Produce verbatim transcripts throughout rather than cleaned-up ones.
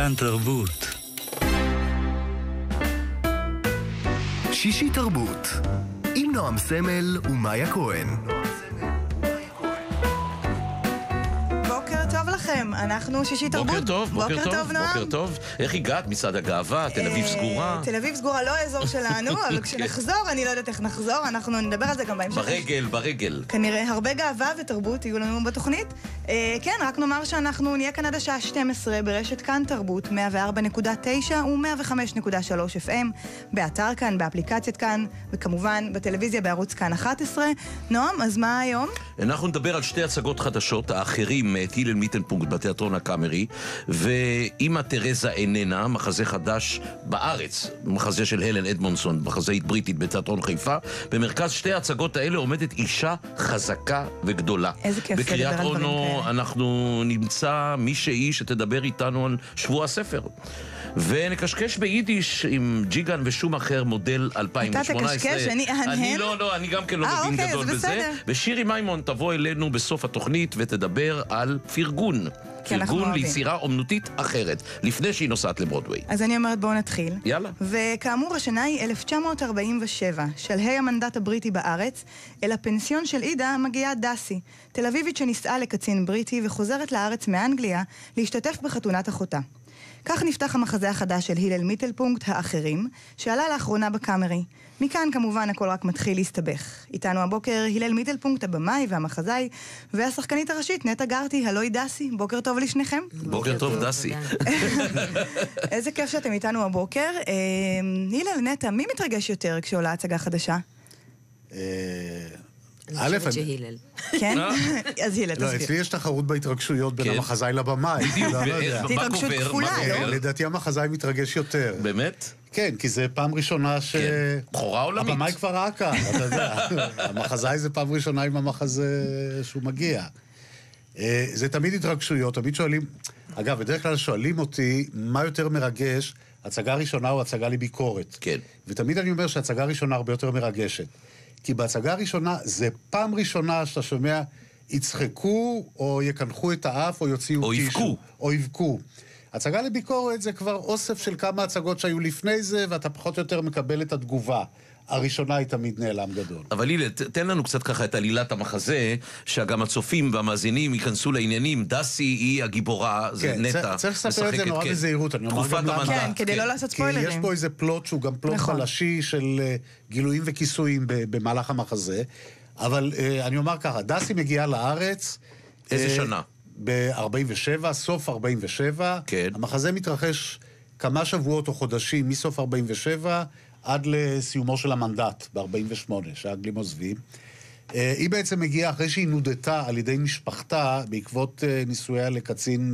כאן תרבות. שישי תרבות עם נועם סמל ומאיה כהן. לכם, אנחנו שישי תרבות. בוקר טוב, בוקר, בוקר טוב, נועם. בוקר טוב. איך הגעת? מצעד הגאווה, תל אביב סגורה. תל אביב סגורה לא האזור שלנו, אבל כשנחזור, אני לא יודעת איך נחזור, אנחנו נדבר על זה גם בהמשך. ברגל, ברגל. כנראה הרבה גאווה ותרבות יהיו לנו בתוכנית. כן, רק נאמר שאנחנו נהיה כאן עד השעה שתים עשרה ברשת כאן תרבות, מאה וארבע נקודה תשע ו-מאה וחמש נקודה שלוש אף אם, באתר כאן, באפליקציית כאן, וכמובן בטלוויזיה בערוץ כאן אחת עשרה. נועם, אז מה היום? אנחנו נדבר על שתי הצגות חדשות, האחרים, את הלל מיטלפונקט בתיאטרון הקאמרי, ואמא תרזה איננה, מחזה חדש בארץ, מחזה של הלן אדמונסון, מחזאית בריטית בתיאטרון חיפה. במרכז שתי ההצגות האלה עומדת אישה חזקה וגדולה. איזה כיף לדבר על בקריית דברים אונו כאלה. אנחנו נמצא מישהי שתדבר איתנו על שבוע הספר. ונקשקש ביידיש עם ג'יגן ושום אחר מודל אלפיים ושמונה עשרה. אתה תקשקש, אני אהנהן? אני לא, לא, אני גם כן לא אה, מבין אוקיי, גדול אז בזה. בסדר. ושירי מימון תבוא אלינו בסוף התוכנית ותדבר על פרגון. פרגון אוהבים. ליצירה אומנותית אחרת, לפני שהיא נוסעת לברודווי. אז אני אומרת בואו נתחיל. יאללה. וכאמור השנה היא אלף תשע מאות ארבעים ושבע, שלהי המנדט הבריטי בארץ, אל הפנסיון של אידה מגיעה דסי, תל אביבית שנישאה לקצין בריטי וחוזרת לארץ מאנגליה להשתתף בחתונת אחותה. כך נפתח המחזה החדש של הלל מיטלפונקט, האחרים, שעלה לאחרונה בקאמרי. מכאן כמובן הכל רק מתחיל להסתבך. איתנו הבוקר הלל מיטלפונקט, הבמאי והמחזאי, והשחקנית הראשית נטע גרטי, הלוי דסי. בוקר טוב לשניכם. בוקר טוב דסי. איזה כיף שאתם איתנו הבוקר. הלל, נטע, מי מתרגש יותר כשעולה הצגה חדשה? אני חושבת שהילל. כן? אז הלל, לא, תסביר. אצלי יש תחרות בהתרגשויות בין המחזאי לבמאי. התרגשות כפולה, לא? לדעתי המחזאי מתרגש יותר. באמת? כן, כי זה פעם ראשונה ש... בחורה עולמית. הבמאי כבר ראה כאן, אתה יודע. המחזאי זה פעם ראשונה עם המחזה שהוא מגיע. זה תמיד התרגשויות, תמיד שואלים... אגב, בדרך כלל שואלים אותי מה יותר מרגש, הצגה ראשונה או הצגה לביקורת. כן. ותמיד אני אומר שהצגה ראשונה הרבה יותר מרגשת. כי בהצגה הראשונה, זה פעם ראשונה שאתה שומע, יצחקו, או יקנחו את האף, או יוציאו או קישו. יבכו. או יבכו. הצגה לביקורת זה כבר אוסף של כמה הצגות שהיו לפני זה, ואתה פחות או יותר מקבל את התגובה. הראשונה היא תמיד נעלם גדול. אבל הלל, תן לנו קצת ככה את עלילת המחזה, שגם הצופים והמאזינים ייכנסו לעניינים. דסי היא הגיבורה, זה כן, נטע. צריך לספר את זה נורא בזהירות, אני אומר גם למה. כן, כדי לא לעשות ספוילרים. כי יש פה איזה פלוט שהוא גם פלוט חלשי של גילויים וכיסויים במהלך המחזה, אבל אני אומר ככה, דסי מגיעה לארץ... איזה שנה? ב-ארבעים ושבע, סוף ארבעים ושבע. כן. המחזה מתרחש כמה שבועות או חודשים מסוף ארבעים ושבע עד לסיומו של המנדט ב-ארבעים ושמונה, שהאנגלים עוזבים. היא בעצם מגיעה אחרי שהיא נודתה על ידי משפחתה בעקבות ניסויה לקצין,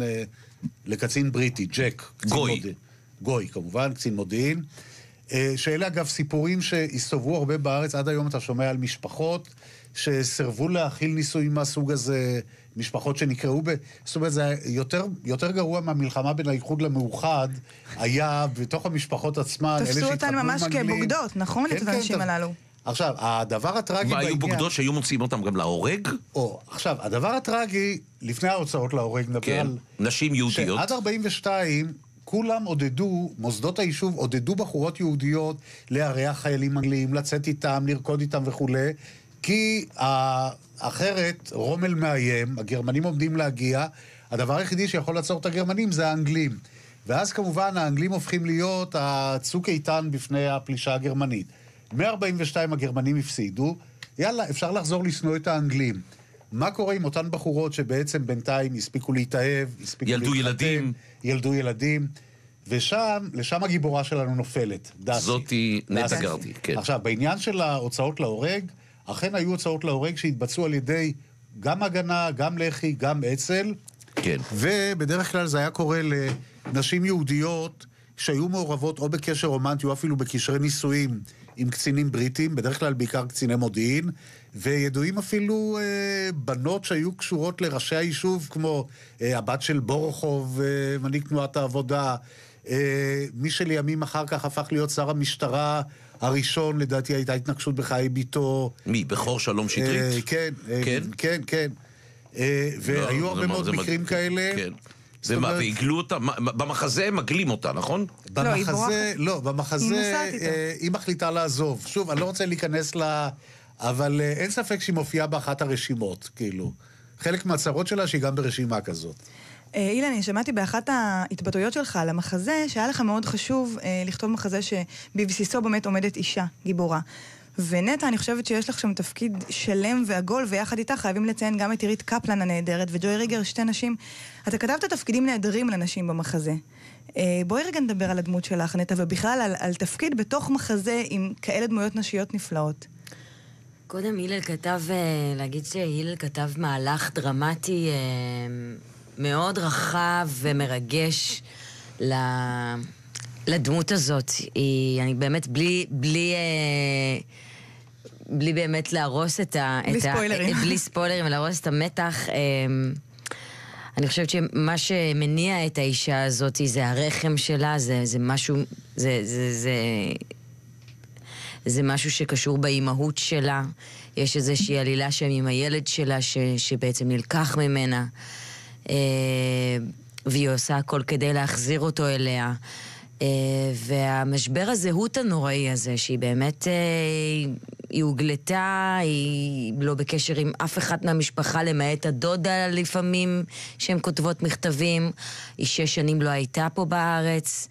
לקצין בריטי, ג'ק. גוי. מודיעין. גוי, כמובן, קצין מודיעין. שאלה אגב סיפורים שהסתובבו הרבה בארץ, עד היום אתה שומע על משפחות שסרבו להכיל ניסויים מהסוג הזה, משפחות שנקראו ב... זאת אומרת, זה יותר, יותר גרוע מהמלחמה בין האיחוד למאוחד, היה בתוך המשפחות עצמן, תפסו אותן ממש כבוגדות, נכון? כן, את האנשים כן, הללו. עכשיו, הדבר הטרגי... מה, היו בוגדות שהיו מוציאים אותם גם להורג? או, עכשיו, הדבר הטרגי, לפני ההוצאות להורג, נדבר כן, על... נשים יהודיות. שעד ארבעים ושתיים... כולם עודדו, מוסדות היישוב עודדו בחורות יהודיות לארח חיילים אנגליים, לצאת איתם, לרקוד איתם וכו', כי אחרת רומל מאיים, הגרמנים עומדים להגיע, הדבר היחידי שיכול לעצור את הגרמנים זה האנגלים. ואז כמובן האנגלים הופכים להיות הצוק איתן בפני הפלישה הגרמנית. מ-ארבעים ושתיים הגרמנים הפסידו, יאללה, אפשר לחזור לשנוא את האנגלים. מה קורה עם אותן בחורות שבעצם בינתיים הספיקו להתאהב, הספיקו ילדו להתחתן, ילדים. ילדו ילדים, ושם, לשם הגיבורה שלנו נופלת, דסי. זאתי נטע גרטי, כן. עכשיו, בעניין של ההוצאות להורג, אכן היו הוצאות להורג שהתבצעו על ידי גם הגנה, גם לחי, גם אצל, כן. ובדרך כלל זה היה קורה לנשים יהודיות שהיו מעורבות או בקשר רומנטי או אפילו בקשרי נישואים עם קצינים בריטים, בדרך כלל בעיקר קציני מודיעין, וידועים אפילו אה, בנות שהיו קשורות לראשי היישוב, כמו אה, הבת של בורחוב, אה, מנהיג תנועת העבודה, אה, מי שלימים אחר כך הפך להיות שר המשטרה הראשון, לדעתי הייתה התנגשות בחיי ביתו. מי? בכור שלום שטרית? אה, כן, אה, כן? כן, כן. אה, והיו לא, הרבה זה מאוד זה מקרים מד... כאלה. כן. ומה, והגלו אותה? במחזה הם מגלים אותה, נכון? במחזה, לא, במחזה היא מחליטה לעזוב. שוב, אני לא רוצה להיכנס לה, אבל אין ספק שהיא מופיעה באחת הרשימות, כאילו. חלק מהצרות שלה שהיא גם ברשימה כזאת. אילן, אני שמעתי באחת ההתבטאויות שלך על המחזה, שהיה לך מאוד חשוב לכתוב מחזה שבבסיסו באמת עומדת אישה, גיבורה. ונטע, אני חושבת שיש לך שם תפקיד שלם ועגול, ויחד איתה חייבים לציין גם את עירית קפלן הנהדרת, וג'וי ריגר, שתי נשים. אתה כתבת תפקידים נהדרים לנשים במחזה. בואי רגע נדבר על הדמות שלך, נטע, ובכלל על, על תפקיד בתוך מחזה עם כאלה דמויות נשיות נפלאות. קודם הילל כתב, להגיד שהילל כתב מהלך דרמטי מאוד רחב ומרגש לדמות הזאת. היא, אני באמת בלי, בלי, בלי באמת להרוס את ה... בלי את ספוילרים. ה, בלי ספוילרים ולהרוס את המתח. אני חושבת שמה שמניע את האישה הזאת זה הרחם שלה, זה, זה משהו, זה, זה, זה, זה משהו שקשור באימהות שלה. יש איזושהי עלילה שם עם הילד שלה ש, שבעצם נלקח ממנה. והיא עושה הכל כדי להחזיר אותו אליה. והמשבר הזהות הנוראי הזה, שהיא באמת, היא הוגלתה, היא לא בקשר עם אף אחד מהמשפחה, למעט הדודה לפעמים, שהן כותבות מכתבים. היא שש שנים לא הייתה פה בארץ,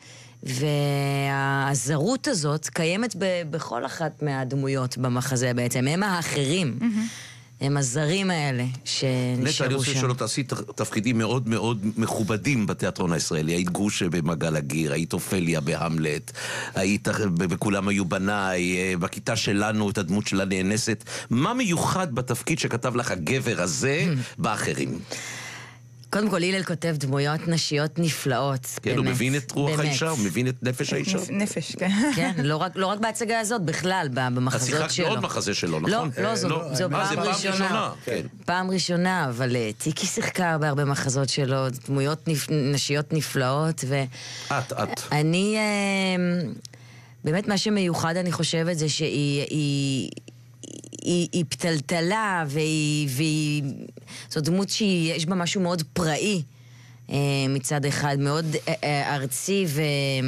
והזרות הזאת קיימת בכל אחת מהדמויות במחזה בעצם. הם האחרים. הם הזרים האלה שנשארו שם. נטע, אני רוצה לשאול אותה, עשית תפקידים מאוד מאוד מכובדים בתיאטרון הישראלי. היית גושה במגל הגיר, היית אופליה בהמלט, היית בכולם היו בניי, בכיתה שלנו את הדמות שלה נאנסת. מה מיוחד בתפקיד שכתב לך הגבר הזה באחרים? קודם כל, הילל כותב דמויות נשיות נפלאות. כן, הוא מבין את רוח האישה, הוא מבין את נפש האישה. נפש, כן. כן, לא רק בהצגה הזאת, בכלל, במחזות שלו. את שיחקת עוד מחזה שלו, נכון? לא, זו פעם ראשונה. פעם ראשונה, אבל טיקי שיחקה בהרבה מחזות שלו, דמויות נשיות נפלאות, ו... את, את. אני... באמת, מה שמיוחד, אני חושבת, זה שהיא... היא, היא פתלתלה, והיא, והיא... זו דמות שיש בה משהו מאוד פראי, מצד אחד, מאוד ארצי, ו...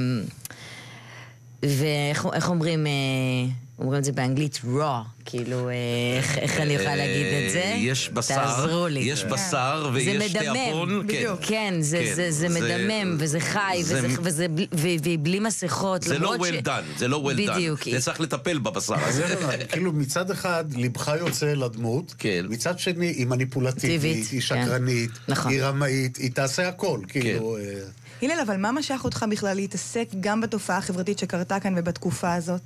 ואיך אומרים... אומרים את זה באנגלית raw, כאילו, איך, איך אני יכולה להגיד את זה? יש בשר, תעזרו לי. יש בשר ויש תיאבון. בדיוק. כן, זה, זה, זה מדמם, וזה חי, וזה, וזה, ובלי מסכות. זה לא well done, זה לא well done. בדיוק. זה צריך לטפל בבשר הזה. כאילו, מצד אחד, לבך יוצא לדמות, מצד שני, היא מניפולטיבית, היא שקרנית, היא רמאית, היא תעשה הכל, כאילו... הלל, אבל מה משך אותך בכלל להתעסק גם בתופעה החברתית שקרתה כאן ובתקופה הזאת?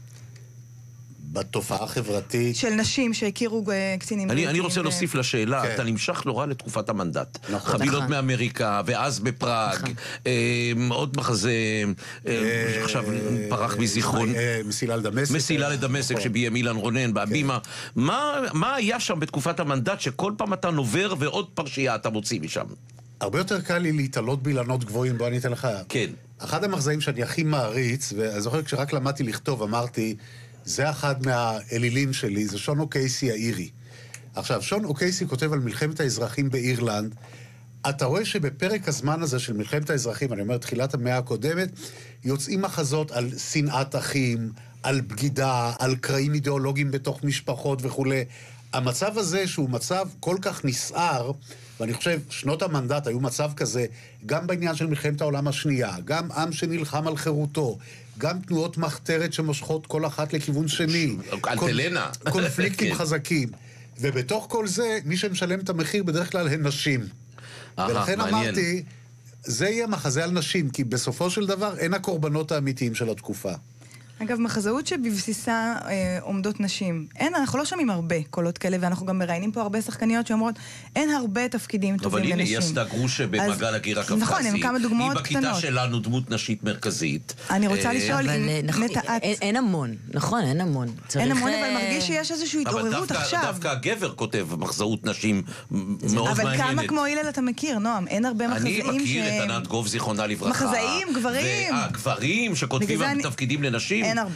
בתופעה החברתית... של נשים שהכירו קצינים... אני רוצה להוסיף לשאלה, אתה נמשך נורא לתקופת המנדט. חבילות מאמריקה, ואז בפראג, עוד מחזה, עכשיו פרח מזיכרון. מסילה לדמשק. מסילה לדמשק, שביים אילן רונן, בהבימה. מה היה שם בתקופת המנדט, שכל פעם אתה נובר ועוד פרשייה אתה מוציא משם? הרבה יותר קל לי להתעלות באילנות גבוהים, בוא אני אתן לך. כן. אחד המחזאים שאני הכי מעריץ, ואני זוכר כשרק למדתי לכתוב, אמרתי, זה אחד מהאלילים שלי, זה שון אוקייסי האירי. עכשיו, שון אוקייסי כותב על מלחמת האזרחים באירלנד. אתה רואה שבפרק הזמן הזה של מלחמת האזרחים, אני אומר, תחילת המאה הקודמת, יוצאים מחזות על שנאת אחים, על בגידה, על קרעים אידיאולוגיים בתוך משפחות וכו'. המצב הזה שהוא מצב כל כך נסער, ואני חושב, שנות המנדט היו מצב כזה, גם בעניין של מלחמת העולם השנייה, גם עם שנלחם על חירותו, גם תנועות מחתרת שמושכות כל אחת לכיוון שני. אלטלנה. קונפליקטים חזקים. ובתוך כל זה, מי שמשלם את המחיר בדרך כלל הן נשים. ולכן אמרתי, זה יהיה מחזה על נשים, כי בסופו של דבר אין הקורבנות האמיתיים של התקופה. אגב, מחזאות שבבסיסה אה, עומדות נשים. אין, אנחנו לא שומעים הרבה קולות כאלה, ואנחנו גם מראיינים פה הרבה שחקניות שאומרות, אין הרבה תפקידים טובים לנשים. אבל הנה, היא עשתה גרושה במעגל הגיר הקווקזי. נכון, הם כמה דוגמאות קטנות. היא בכיתה שלנו דמות נשית מרכזית. אני רוצה לשאול אם נטעת... אין המון, נכון, אין המון. אין המון, אבל מרגיש שיש איזושהי התעוררות עכשיו. אבל דווקא הגבר כותב מחזאות נשים מאוד מעניינת. אבל כמה כמו הלל אתה מכיר, נועם? אין הרבה מחזאים ש... אני מכיר את ענת גוב, זיכרונה לברכה. מחזאים, גברים. גברים שכותבים תפקידים לנשים. אין הרבה.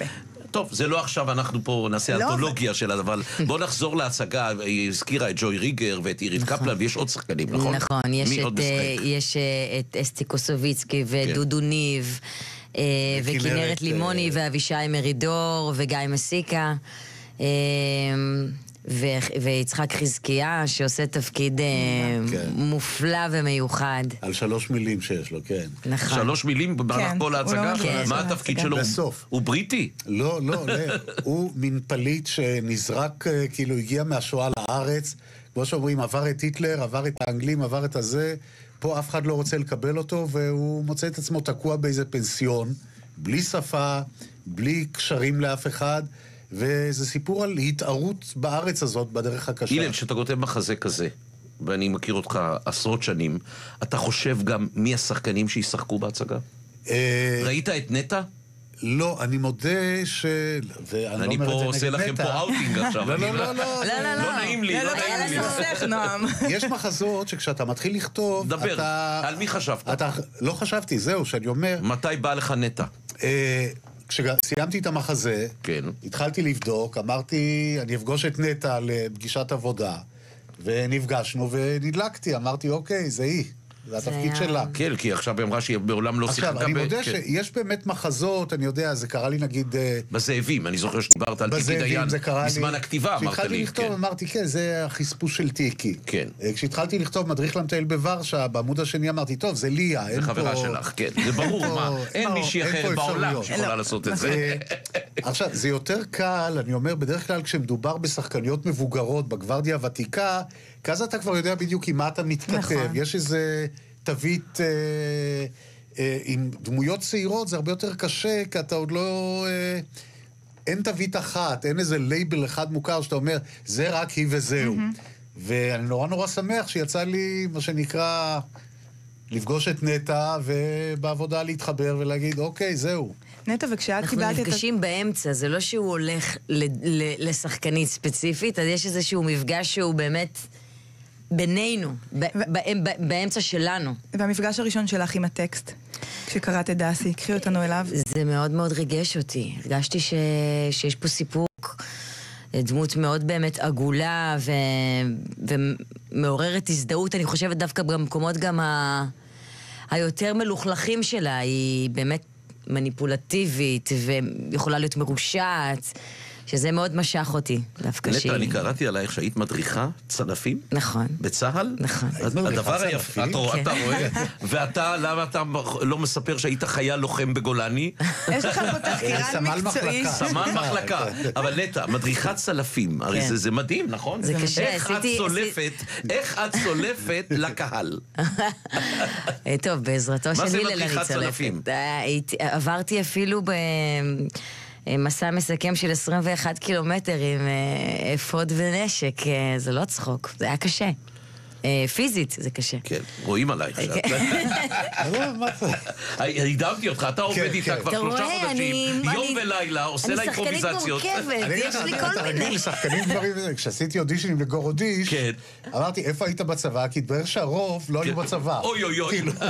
טוב, זה לא עכשיו, אנחנו פה נעשה לא, אנתולוגיה שלה, אבל בוא נחזור להצגה, היא הזכירה את ג'וי ריגר ואת אירית קפלן, ויש עוד שחקנים, נכון? נכון, יש מי את, עוד משחק? יש את אסתי קוסוביצקי ודודו ניב, אה, וכנרת, וכנרת לימוני אה, ואבישי מרידור וגיא מסיקה. אה, ו- ויצחק חזקיה, שעושה תפקיד אה, כן. מופלא ומיוחד. על שלוש מילים שיש לו, כן. נכון. שלוש מילים במהלך כן, כל הוא לא ההצגה? מגיע מה להצגה. התפקיד שלו? בסוף. הוא בריטי? לא, לא, לא. הוא מין פליט שנזרק, אה, כאילו הגיע מהשואה לארץ, כמו שאומרים, עבר את היטלר, עבר את האנגלים, עבר את הזה, פה אף אחד לא רוצה לקבל אותו, והוא מוצא את עצמו תקוע באיזה פנסיון, בלי שפה, בלי קשרים לאף אחד, וזה סיפור על התערות בארץ הזאת, בדרך הקשה. אילן, שאתה כותב מחזה כזה, ואני מכיר אותך עשרות שנים, אתה חושב גם מי השחקנים שישחקו בהצגה? אה, ראית את נטע? לא, אני מודה ש... ואני אני לא פה אומר את עושה זה נגד לכם נטע. פה אאוטינג עכשיו. לא, אני לא, לא, לא. לא, לא, לא נעים לי, לא, לא לא, נעים לי. היה לסכסך, נועם. יש מחזות שכשאתה מתחיל לכתוב, דבר, אתה... על מי חשבת? אתה... לא חשבתי, זהו, שאני אומר... מתי בא לך נטע? אה, כשסיימתי את המחזה, כן. התחלתי לבדוק, אמרתי, אני אפגוש את נטע לפגישת עבודה, ונפגשנו ונדלקתי, אמרתי, אוקיי, זה היא, זה התפקיד היה- שלה. כן, כי עכשיו היא אמרה שהיא מעולם לא שיחקה. עכשיו, אני ב- מודה כן. שיש באמת מחזות, אני יודע, זה קרה לי נגיד... אה, בזאבים, אני זוכר שדיברת על טיקי בזאבים, דיין, זה קרה לי... בזמן הכתיבה אמרת כשהתחלתי לי. לכתוב, כן. אמרתי, כן, זה החספוס של טיקי. כן. אה, כשהתחלתי לכתוב מדריך למטייל בוורשה, בעמוד השני אמרתי, טוב, זה ליה, אין זה פה... חברה שלך, כן. זה ברור, אין מה, פה- אין לא, מישהי אין פה אחרת בעולם אפשרויות. שיכולה לא. לעשות את זה. אה, עכשיו, זה יותר קל, אני אומר, בדרך כלל כשמדובר בשחקניות מבוגרות בגוורדיה הוותיקה, כי אז אתה כבר יודע בדיוק עם מה אתה מתכתב. נכון. יש איזה תווית... אה, אה, עם דמויות צעירות זה הרבה יותר קשה, כי אתה עוד לא... אה, אין תווית אחת, אין איזה לייבל אחד מוכר שאתה אומר, זה רק היא וזהו. ואני נורא נורא שמח שיצא לי, מה שנקרא, לפגוש את נטע, ובעבודה להתחבר ולהגיד, אוקיי, זהו. נטע, וכשאת אנחנו קיבלת את... נפגשים באמצע, זה לא שהוא הולך ל- ל- לשחקנית ספציפית, אז יש איזשהו מפגש שהוא באמת בינינו, ב- ב- ב- באמצע שלנו. והמפגש הראשון שלך עם הטקסט, כשקראת את דאסי, קחי אותנו אליו. זה מאוד מאוד ריגש אותי. הרגשתי ש... שיש פה סיפוק, דמות מאוד באמת עגולה ו... ומעוררת הזדהות, אני חושבת דווקא במקומות גם ה... היותר מלוכלכים שלה, היא באמת מניפולטיבית ויכולה להיות מרושעת, שזה מאוד משך אותי, דווקא שהיא... נטע, אני קראתי עלייך שהיית מדריכה צלפים נכון. בצה"ל? נכון. אז מדריכה הדבר היפה, צלפים? אתה רואה, כן. אתה רואה, ואתה, למה אתה לא מספר שהיית חייל לוחם בגולני? יש לך פה תחקירן סמל מקצועי. מחלקה. סמן מחלקה. אבל נטע, מדריכת צלפים, הרי כן. זה- זה מדהים, נכון? זה קשה, איך את עשיתי- צולפת, איך את צולפת לקהל? אה, טוב, בעזרתו של מה זה הלל אני מדריכת צלפים? צולפת. אה, הייתי- עברתי אפילו במסע מסכם של עשרים ואחד קילומטר עם אה, אפוד ונשק, אה, זה לא צחוק, זה היה קשה. אה, פיזית זה קשה. כן, רואים עלייך שאת... לא, מה זה? הרדמתי אותך, אתה עובד כן, איתה כן. כבר אתה שלושה רואה, חודשים, אני- יום אני- ולילה, עושה לה אני שחקנית אימפרוביזציות. מורכבת, אני אגיד יש לך, לי אתה- כל אתה רגיל מיני. לשחקנים דברים, כשעשיתי אודישנים לגורודיש, כן. אמרתי, איפה היית בצבא? כי התברר שהרוב לא היו כן. בצבא. אוי אוי אוי. כאילו.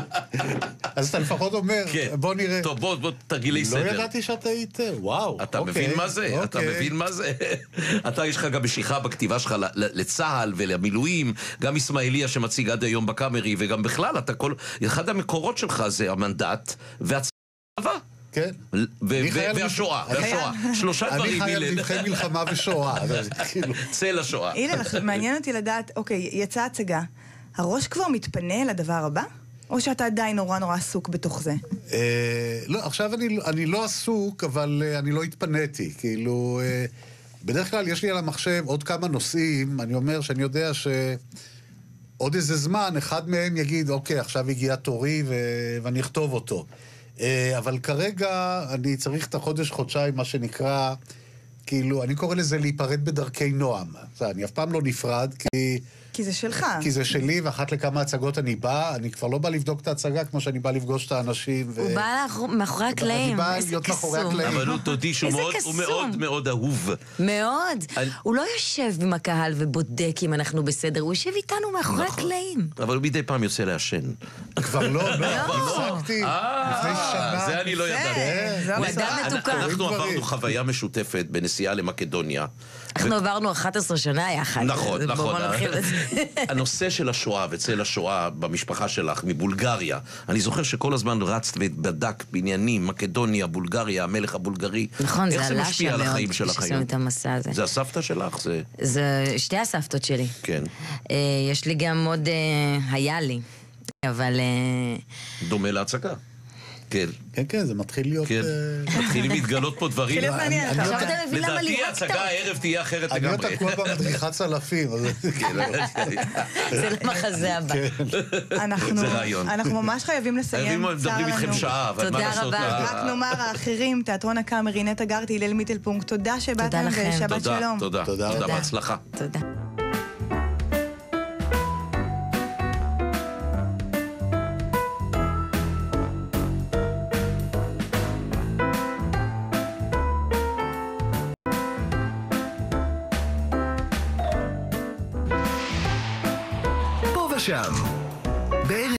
אז אתה לפחות אומר, כן. בוא נראה. טוב, בוא, בוא, תרגילי לא סדר. ידעתי שאתה היית, וואו. אתה אוקיי, מבין מה זה? אתה אוקיי. מבין מה זה? אתה, יש לך גם משיכה בכתיבה שלך ל- ל- לצה"ל ולמילואים, גם ישמעאליה שמציג עד היום בקאמרי, וגם בכלל, אתה כל... אחד המקורות שלך זה המנדט והצבא. כן. ו- אני ו- חייל והשואה, מלחמה. והשואה. שלושה אני דברים, חייל אילן. נבחי מלחמה ושואה. אז כאילו, צל השואה. הנה, עכשיו, מעניין אותי לדעת, אוקיי, יצאה הצגה. הראש כבר מתפנה לדבר הבא? או שאתה עדיין נורא נורא עסוק בתוך זה? אה, לא, עכשיו אני, אני לא עסוק, אבל אה, אני לא התפניתי. כאילו, אה, בדרך כלל יש לי על המחשב עוד כמה נושאים, אני אומר שאני יודע ש... עוד איזה זמן, אחד מהם יגיד, אוקיי, עכשיו הגיע תורי ו... ואני אכתוב אותו. אה, אבל כרגע אני צריך את החודש, חודשיים, מה שנקרא, כאילו, אני קורא לזה להיפרד בדרכי נועם. אני אף פעם לא נפרד, כי כי זה שלך. כי זה שלי, ואחת לכמה הצגות אני בא, אני כבר לא בא לבדוק את ההצגה כמו שאני בא לפגוש את האנשים. הוא בא מאחורי הקלעים, איזה קסום. אבל הוא תודי שהוא מאוד מאוד אהוב. מאוד. הוא לא יושב עם הקהל ובודק אם אנחנו בסדר, הוא יושב איתנו מאחורי הקלעים. אבל הוא מדי פעם יוצא לעשן. כבר לא, לא, הפסקתי לפני שנה. זה אני לא ידעתי. הוא אדם מתוקן. אנחנו עברנו חוויה משותפת בנסיעה למקדוניה. אנחנו עברנו אחת עשרה שנה יחד. נכון, נכון. הנושא של השואה וצל השואה במשפחה שלך מבולגריה, אני זוכר שכל הזמן רצת ובדק בעניינים, מקדוניה, בולגריה, המלך הבולגרי. נכון, זה איך זה עלה משפיע על שם החיים מאוד שלך כשעשינו היום? את המסע הזה. זה הסבתא שלך? זה... זה שתי הסבתות שלי. כן. יש לי גם עוד, היה לי, אבל... דומה להצגה. כן. כן, כן, זה מתחיל להיות... כן, מתחילים להתגלות פה דברים. מתחיל מעניין. עכשיו אתה מבין למה לדעתי ליהקת? ההצגה הערב תהיה אחרת אני לגמרי. עוד תקוע במדריכת צלפים. זה למחזה הבא. אנחנו- זה רעיון. אנחנו ממש חייבים לסיים. חייבים צר מדברים איתכם לנו. שעה, אבל מה תודה לעשות? רבה. ה- רק נאמר, האחרים, תיאטרון הקאמרי, נטע גרטי, הלל מיטלפונקט, תודה שבאתם לכם. ושבת תודה, שלום. תודה, תודה תודה, רבה. בהצלחה. תודה. פה ושם. בערב